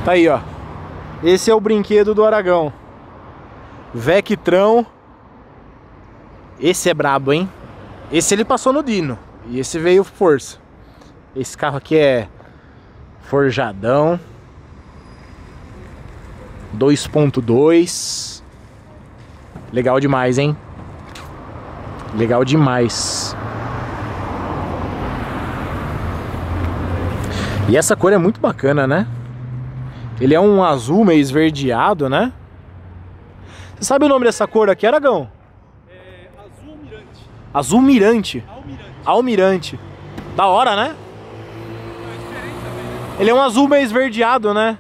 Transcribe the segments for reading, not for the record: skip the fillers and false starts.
Tá aí, ó. Esse é o brinquedo do Aragão. Vectrão. Esse é brabo, hein? Esse ele passou no Dino. E esse veio força. Esse carro aqui é forjadão. 2.2. Legal demais, hein? Legal demais. E essa cor é muito bacana, né? Ele é um azul meio esverdeado, né? Você sabe o nome dessa cor aqui, Aragão? É azul mirante. Azul mirante. Almirante. Almirante. Da hora, né? É diferente também, né? Ele é um azul meio esverdeado, né?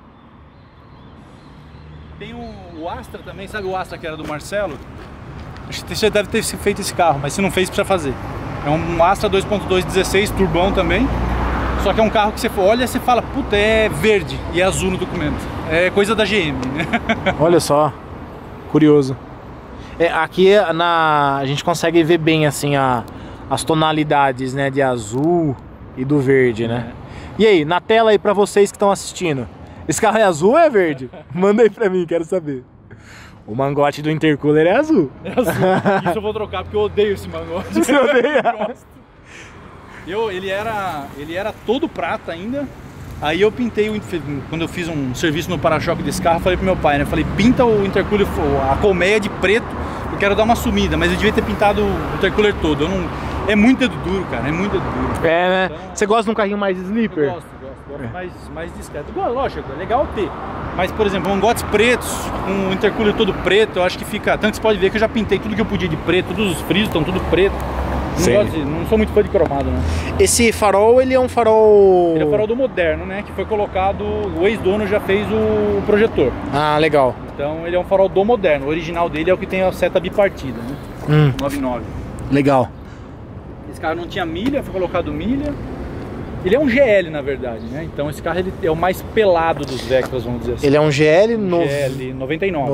Tem o Astra também, sabe o Astra que era do Marcelo? Acho que você deve ter feito esse carro, mas se não fez, precisa fazer. É um Astra 2.2 16, turbão também. Só que é um carro que você olha e você fala, puta, é verde e é azul no documento. É coisa da GM, né? Olha só. Curioso. Aqui a gente consegue ver bem assim as tonalidades, né, de azul e do verde, né? E aí, na tela aí pra vocês que estão assistindo, esse carro é azul ou é verde? Manda aí pra mim, quero saber. O mangote do intercooler é azul. É azul. Isso eu vou trocar porque eu odeio esse mangote. Você odeia? Ele era todo prata ainda. Aí eu pintei, quando eu fiz um serviço no para-choque desse carro, falei pro meu pai, né? Falei, pinta o intercooler, a colmeia de preto, eu quero dar uma sumida, mas eu devia ter pintado o intercooler todo. É muito dedo duro, cara, é muito dedo duro. É, né? Então, você gosta de um carrinho mais sleeper? Eu gosto mais discreto. Lógico, é legal ter. Mas, por exemplo, mangotes pretos, com o intercooler todo preto, eu acho que fica... Tanto que você pode ver que eu já pintei tudo que eu podia de preto, todos os frisos estão tudo preto. Não sou muito fã de cromado, né? Esse farol, ele é um farol... Ele é o farol do moderno, né? Que foi colocado... O ex-dono já fez o projetor. Ah, legal. Então ele é um farol do moderno. O original dele é o que tem a seta bipartida, né? 99. Legal. Esse carro não tinha milha, foi colocado milha. Ele é um GL, na verdade, né? Então esse carro ele é o mais pelado dos Vectras, vamos dizer assim. Ele é um GL, GL 99.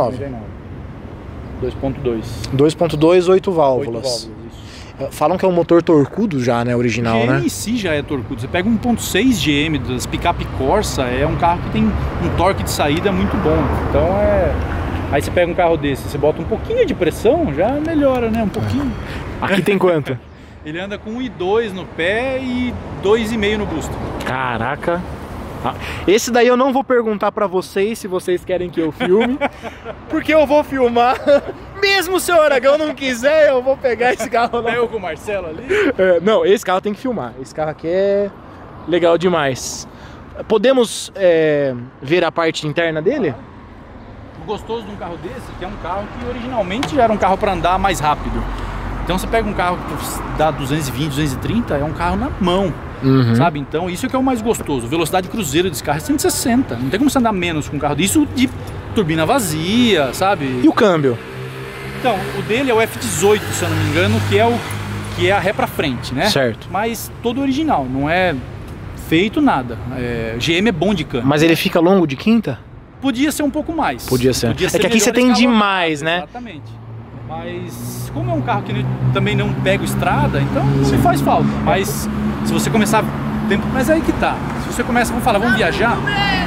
2.2. 2.2, 8 válvulas. 8 válvulas, isso. Falam que é um motor torcudo já, né? Original, GM né? em si já é torcudo. Você pega um 1.6 GM das picape Corsa, é um carro que tem um torque de saída muito bom. Então Aí você pega um carro desse, você bota um pouquinho de pressão, já melhora, né? Um pouquinho. Aqui tem quanto? Ele anda com 1,2 no pé e 2,5 no busto. Caraca. Esse daí eu não vou perguntar pra vocês se vocês querem que eu filme, porque eu vou filmar. Mesmo se o Aragão não quiser, eu vou pegar esse carro lá. Eu com o Marcelo ali? Não, esse carro tem que filmar. Esse carro aqui é legal demais. Podemos ver a parte interna dele? O gostoso de um carro desse, que é um carro que originalmente já era um carro para andar mais rápido. Então você pega um carro que dá 220, 230, é um carro na mão, sabe? Então isso é que é o mais gostoso. Velocidade cruzeiro desse carro é 160, não tem como você andar menos com um carro disso de turbina vazia, sabe? E o câmbio? Então, o dele é o F18, se eu não me engano, que é a ré pra frente, né? Certo. Mas todo original, não é feito nada. GM é bom de câmbio. Mas ele fica longo de quinta? Podia ser um pouco mais. Podia ser. É que aqui você tem demais, né? Exatamente. Mas como é um carro que também não pega estrada, então não faz falta. Mas se você começar tempo, mas aí que tá. Se você começa, vamos falar, vamos viajar,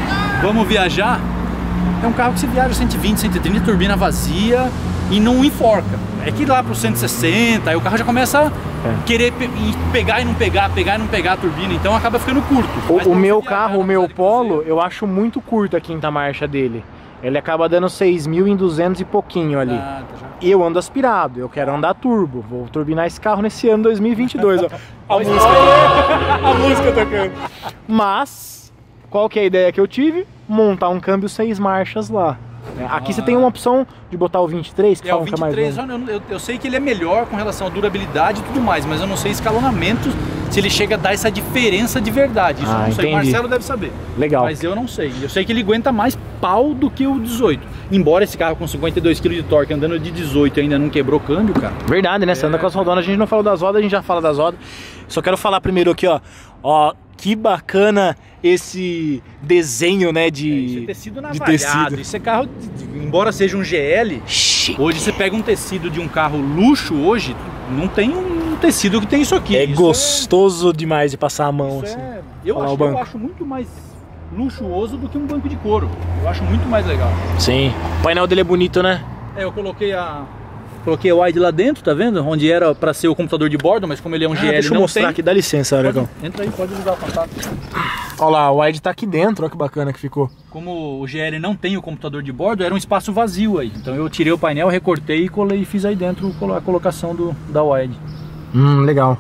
é um carro que você viaja 120, 130, turbina vazia e não enforca. É que lá pro 160, aí o carro já começa a querer pegar e não pegar a turbina, então acaba ficando curto. O meu carro, o meu Polo, eu acho muito curto a quinta marcha dele. Ele acaba dando 6.200 e pouquinho ali. E eu ando aspirado, eu quero andar turbo. Vou turbinar esse carro nesse ano 2022. Ó. A música tocando. Mas, qual que é a ideia que eu tive? Montar um câmbio 6 marchas lá. Aqui você tem uma opção de botar o 23, que o 23, eu sei que ele é melhor com relação à durabilidade e tudo mais, mas eu não sei escalonamento, se ele chega a dar essa diferença de verdade. Isso eu não sei, o Marcelo deve saber. Legal. Mas eu não sei. Eu sei que ele aguenta mais pau do que o 18. Embora esse carro com 52 kg de torque andando de 18 ainda não quebrou câmbio, cara. Verdade, né? Você anda com as rodonas, a gente não falou das rodas, a gente já fala das rodas. Só quero falar primeiro aqui, ó. Ó, que bacana esse desenho, né, de tecido navalhado. Isso é carro, embora seja um GL, chique. Hoje você pega um tecido de um carro luxo, hoje não tem um tecido que tem isso aqui. É isso gostoso demais de passar a mão, assim. Eu acho muito mais luxuoso do que um banco de couro. Eu acho muito mais legal. Sim. O painel dele é bonito, né? Eu coloquei o wide lá dentro, tá vendo? Onde era pra ser o computador de bordo, mas como ele é um GL, deixa eu mostrar aqui, dá licença, Aragão. Entra aí, pode usar o contato. Olha lá, o wide tá aqui dentro, olha que bacana que ficou. Como o GL não tem o computador de bordo, era um espaço vazio aí. Então eu tirei o painel, recortei e colei, fiz aí dentro a colocação da wide. Legal.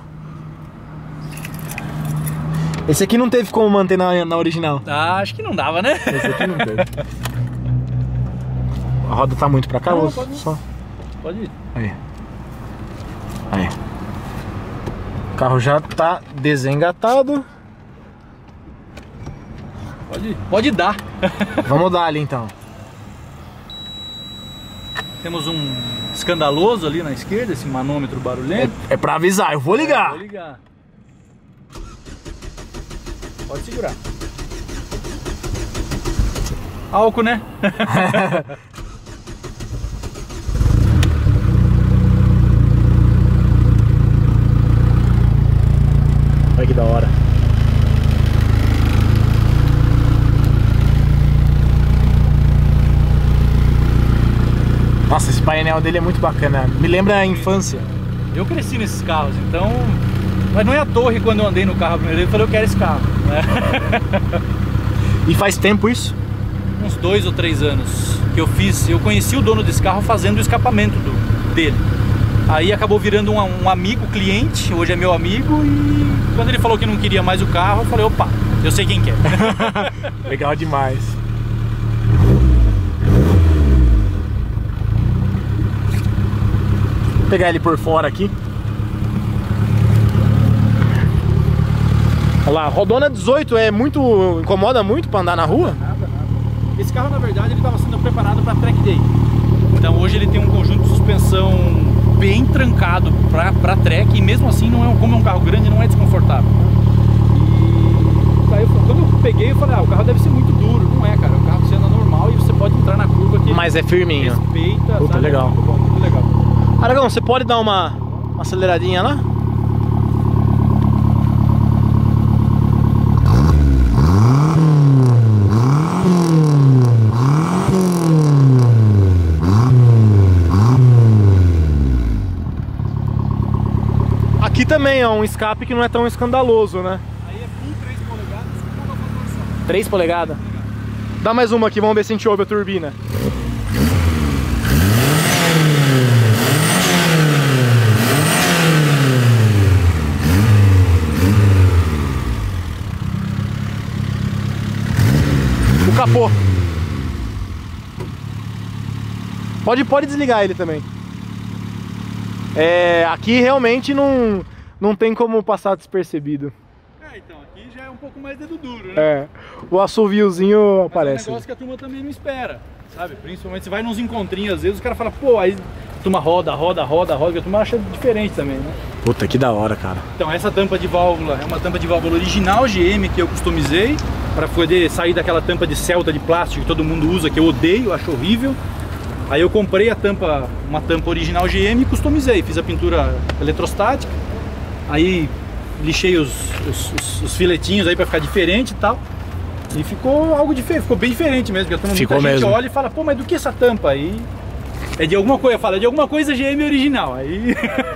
Esse aqui não teve como manter na original. Ah, acho que não dava, né? Esse aqui não teve. A roda tá muito pra cá? Não, ou pode ir. só? Pode ir. Aí. O carro já tá desengatado. Pode ir. Pode dar. Vamos dar ali então. Temos um escandaloso ali na esquerda, esse manômetro barulhento. É pra avisar, eu vou ligar. Vou ligar. Pode segurar. Álcool, né? Olha que da hora. Nossa, esse painel dele é muito bacana. Me lembra a infância. Eu cresci nesses carros, então... Mas não é à toa quando eu andei no carro a primeira vez, eu falei, eu quero esse carro, né? E faz tempo isso? Uns 2 ou 3 anos que eu conheci o dono desse carro fazendo o escapamento dele. Aí acabou virando um amigo, cliente, hoje é meu amigo, e quando ele falou que não queria mais o carro, eu falei, opa, eu sei quem quer. Legal demais. Vou pegar ele por fora aqui. Olha lá, rodona 18 incomoda muito pra andar na rua? Nada. Esse carro, na verdade, ele estava sendo preparado para track day. Então hoje ele tem um conjunto de suspensão bem trancado para track, e mesmo assim, como é um carro grande, não é desconfortável. E aí, quando eu peguei, eu falei, o carro deve ser muito duro. Não é, cara, o carro você anda normal e você pode entrar na curva que mas é firminho. Respeita, puta, sabe? legal. Muito bom, muito legal. Aragão, você pode dar uma aceleradinha lá? Aqui também é um escape que não é tão escandaloso, né? Aí é full 3 polegadas, com uma vaporização. 3 polegadas? Dá mais uma aqui, vamos ver se a gente ouve a turbina. O capô. Pode desligar ele também. Aqui realmente não tem como passar despercebido. Então, aqui já é um pouco mais dedo duro, né? O assoviozinho aparece. É um negócio que a turma também não espera, sabe? Principalmente você vai nos encontrinhos, às vezes os caras falam, pô, aí a turma roda, que a turma acha diferente também, né? Puta, que da hora, cara. Então, essa tampa de válvula é uma tampa de válvula original GM que eu customizei para poder sair daquela tampa de Celta de plástico que todo mundo usa, que eu odeio, acho horrível. Aí eu comprei uma tampa original GM e customizei, fiz a pintura eletrostática, aí lixei os filetinhos aí para ficar diferente e tal. E ficou algo diferente, ficou bem diferente mesmo, porque muita gente olha e fala, pô, mas do que essa tampa aí? É de alguma coisa, fala, é de alguma coisa GM original, aí...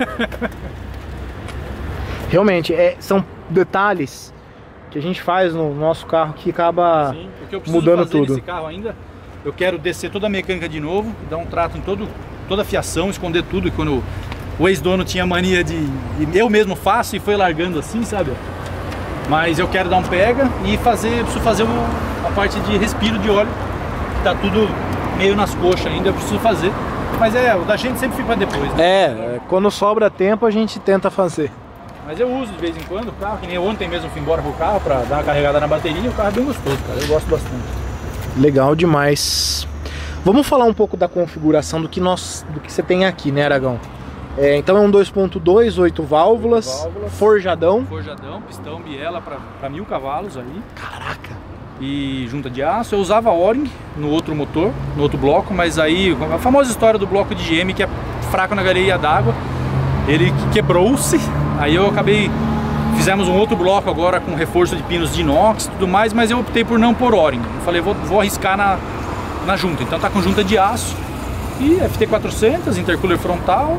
Realmente, são detalhes que a gente faz no nosso carro que acaba Sim, o que eu preciso mudando fazer tudo. nesse carro ainda, eu quero descer toda a mecânica de novo, dar um trato em toda a fiação, esconder tudo, e quando o ex-dono tinha mania eu mesmo faço e foi largando assim, sabe? Mas eu quero dar um pega e preciso fazer a parte de respiro de óleo, que tá tudo meio nas coxas ainda, eu preciso fazer. Mas o da gente sempre fica pra depois, né? Quando sobra tempo a gente tenta fazer. Mas eu uso de vez em quando o carro, que nem ontem mesmo fui embora com o carro pra dar uma carregada na bateria, o carro é bem gostoso, cara, eu gosto bastante. Legal demais. Vamos falar um pouco da configuração do que você tem aqui, né, Aragão? Então é um 2.2, 8 válvulas, forjadão. Forjadão, pistão, biela para 1000 cavalos aí. Caraca! E junta de aço. Eu usava O-ring no outro motor, no outro bloco, mas aí a famosa história do bloco de GM que é fraco na galeria d'água, ele quebrou-se, aí eu acabei Fizemos um outro bloco agora com reforço de pinos de inox e tudo mais, mas eu optei por não pôr O-ring. Eu falei, vou arriscar na junta. Então tá com junta de aço e FT400, intercooler frontal,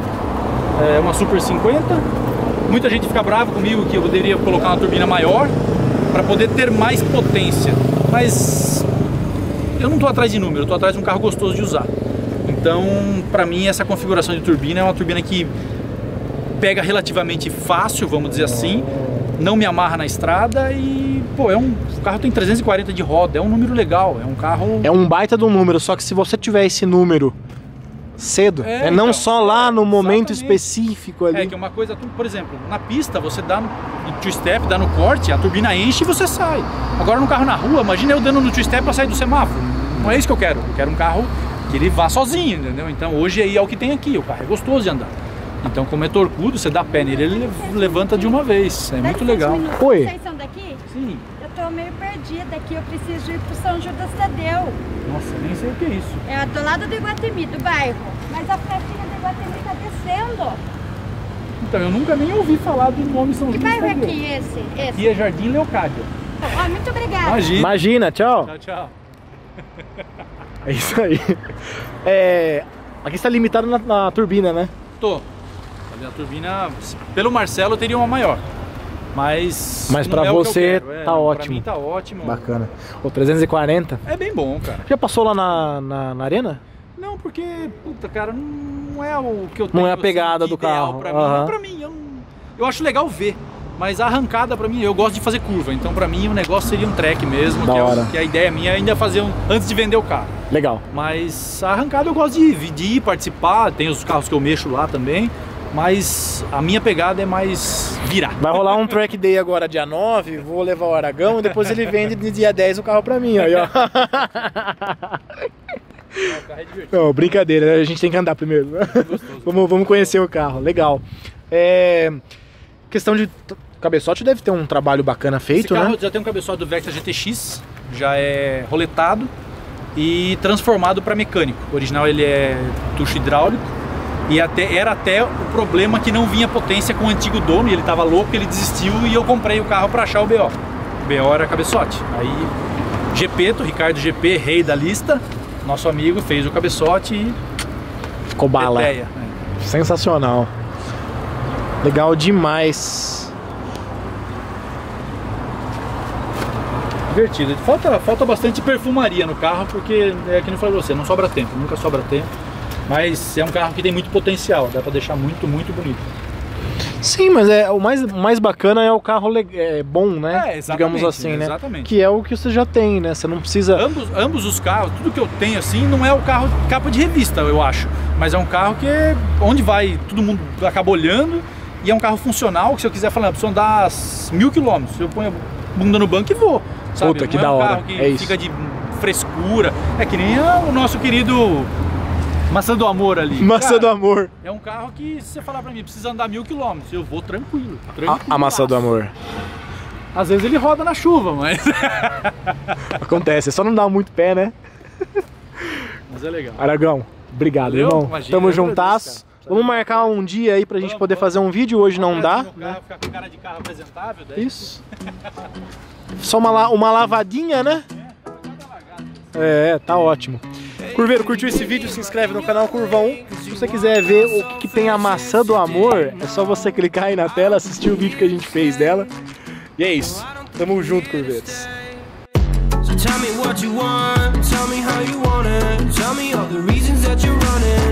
uma Super 50. Muita gente fica brava comigo que eu poderia colocar uma turbina maior para poder ter mais potência, mas eu não estou atrás de número, eu estou atrás de um carro gostoso de usar. Então, para mim, essa configuração de turbina é uma turbina que pega relativamente fácil, vamos dizer assim, não me amarra na estrada e, pô, o carro tem 340 de roda, é um número legal, é um carro... É um baita de um número, só que se você tiver esse número cedo, não então, só lá no momento específico ali. Que é uma coisa, por exemplo, na pista você dá no two-step, dá no corte, a turbina enche e você sai. Agora no carro na rua, imagina eu dando no two-step para sair do semáforo. Não é isso que eu quero um carro que ele vá sozinho, entendeu? Então hoje aí é o que tem aqui, o carro é gostoso de andar. Então como é torcudo, você dá pé nele, ele levanta de uma vez, é muito legal. Oi. Vocês são daqui? Sim. Eu tô meio perdida aqui, eu preciso ir pro São Judas Tadeu. Nossa, nem sei o que é isso. É do lado do Iguatemi, do bairro. Mas a flechinha do Iguatemi tá descendo. Então, eu nunca nem ouvi falar do nome São Judas Tadeu. Que bairro é aqui esse? Aqui é Jardim Leocádia. Ó, muito obrigada. Imagina, tchau. Tchau, tchau. É isso aí. Aqui está limitado na turbina, né? Tô. A turbina, pelo Marcelo, eu teria uma maior. Mas pra você tá ótimo. Pra mim tá ótimo. Bacana. O 340? É bem bom, cara. Já passou lá na arena? Não, porque, puta, cara, não é o que eu tenho. Não é a pegada assim, do carro. Pra mim, eu acho legal ver. Mas a arrancada pra mim, eu gosto de fazer curva. Então pra mim o negócio seria um track mesmo. Que a ideia minha é ainda fazer antes de vender o carro. Legal. Mas a arrancada eu gosto de ir participar. Tem os carros que eu mexo lá também. Mas a minha pegada é mais virar. Vai rolar um track day agora dia 9, vou levar o Aragão e depois ele vende de dia 10 o carro pra mim, aí ó. O carro é divertido. Não, brincadeira, a gente tem que andar primeiro. Vamos conhecer o carro, legal. Questão de cabeçote deve ter um trabalho bacana feito, Esse carro, né? Já tem um cabeçote do Vectra GTX, já é roletado e transformado para mecânico. O original ele é tucho hidráulico. E era até o problema que não vinha potência com o antigo dono, e ele tava louco, ele desistiu e eu comprei o carro para achar o BO. O BO era cabeçote. Aí Gepeto, Ricardo GP, rei da lista, nosso amigo, fez o cabeçote e ficou bala. Sensacional. Legal demais. Divertido. Falta bastante perfumaria no carro, porque é que nem falei pra você, não sobra tempo, nunca sobra tempo. Mas é um carro que tem muito potencial, dá pra deixar muito, muito bonito. Sim, mas o mais bacana é o carro bom, né? Digamos assim, né? Exatamente. Que é o que você já tem, né? Você não precisa... Ambos os carros, tudo que eu tenho assim, não é o carro capa de revista, eu acho. Mas é um carro que onde vai, todo mundo acaba olhando. E é um carro funcional, que se eu quiser falar, preciso andar 1000 km, eu ponho a bunda no banco e vou. Sabe? Puta, que não da hora. É um carro que fica de frescura. É que nem o nosso querido... Maçã do Amor ali. Maçã do Amor. É um carro que, se você falar pra mim, precisa andar 1000 km, eu vou tranquilo. A Maçã do Amor. Às vezes ele roda na chuva, mas... Acontece, é só não dar muito pé, né? Mas é legal. Aragão, obrigado, irmão. Imagina, tamo juntas. Vamos marcar um dia aí pra gente poder fazer um vídeo, hoje não dá. Ficar com cara de carro apresentável. Daí. Isso. Só uma lavadinha, né? Tá ótimo. Curveiro, curtiu esse vídeo? Se inscreve no canal Curvão. Se você quiser ver o que tem a Maçã do Amor, é só você clicar aí na tela, assistir o vídeo que a gente fez dela. E é isso. Tamo junto, Curveiros. So tell me what you want, tell me how you want it, tell me all the reasons that you're running.